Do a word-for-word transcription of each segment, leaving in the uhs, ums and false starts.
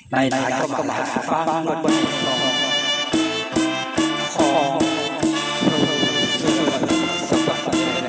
ในท้ายก็มาฟังบทบทของของสุดสมบัติเลย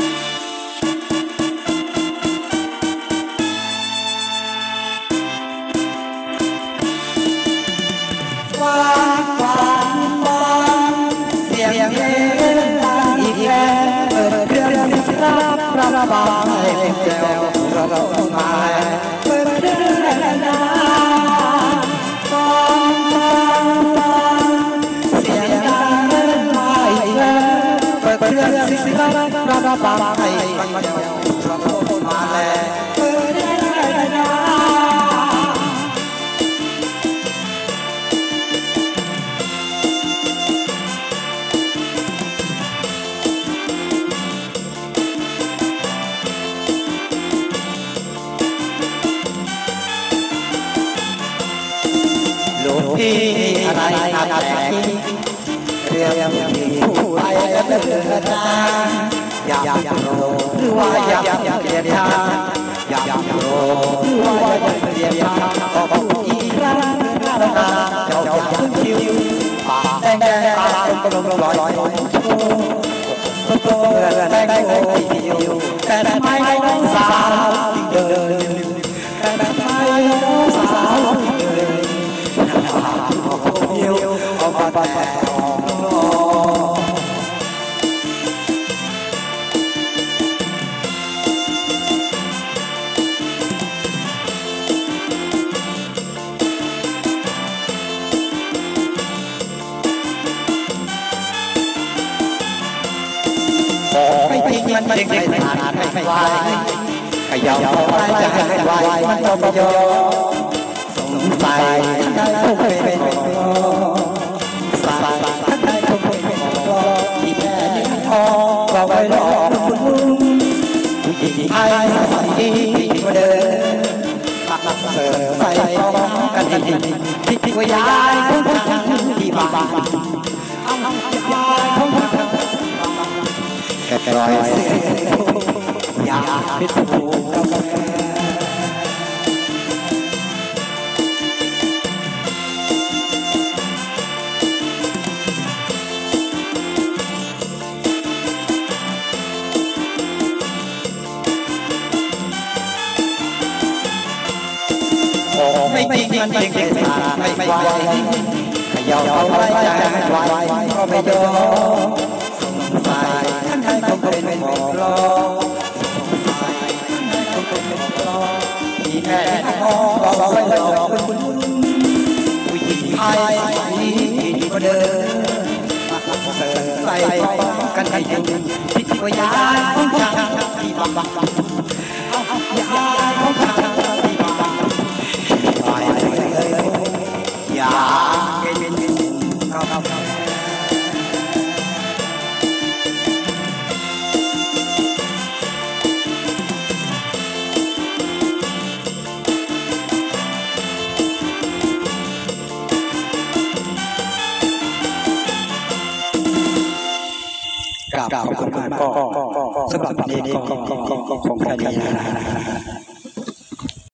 ฟังฟังฟังเสียงเพลงดังอีกแล้วเปิดเครื่องสิรับระบายให้เจ้าเรามาเปิดเครื่องนาฟังฟังฟังเสียงดังเริ่มมาอีกแล้วเปิดเครื่องสิรับระบายให้เจ้าเรามาแล้วเปิดเครื่องนาที่อะไรทำแต่เรื่องที่ผู้ใดเดินทางอยากโรหรือว่าอยากเปลี่ยนทางอยากโรหรือว่าอยากเปลี่ยนทางก็พูดอีกครั้งแล้วนะเจ้าอยากขึ้นคิวปากแดงแดงตาตรงตรงลอยลอยโตโตแดงแดงคิวแต่ทำไมน้องสาวเดินแต่ทำไมน้องสาวเดินเอามาแต่ไม่ทิ้งมันมันเด็กไม่ผ่านไม่ไหวขยับเอาไว้จะให้ไหวมันต้องยอมสงสัยได้ทุกเป็นสายท่านได้ทุกเป็นที่แม่ยิ่งพอเราไปรอคุณผู้หญิงไทยสมัยนี้มาเดินตักตักเสิร์ฟใส่ของกันดีที่ที่ว่ายายของทางที่บ้านเอายายของทางแค่รอยเสียยาพิษผูกไม่จริงมันจริงไม่ผ่านไม่ไหวขยับเอาไว้ใจให้ไหวก็ไม่ยอมสงสัยท่านใดคงเป็นหมอกล้อสงสัยท่านใดคงเป็นหมอกล้อที่แม่ท้องเราไว้รอคุณผู้หญิงไทยที่ก็เดินเสิร์ฟใส่กันให้ดีพิธีวิญญาณของฉันที่บังบังเอายายของฉันอยากเป็นเขาเขากราบขอบคุณมากก็สำหรับวันนี้ก็คงแค่นี้นะ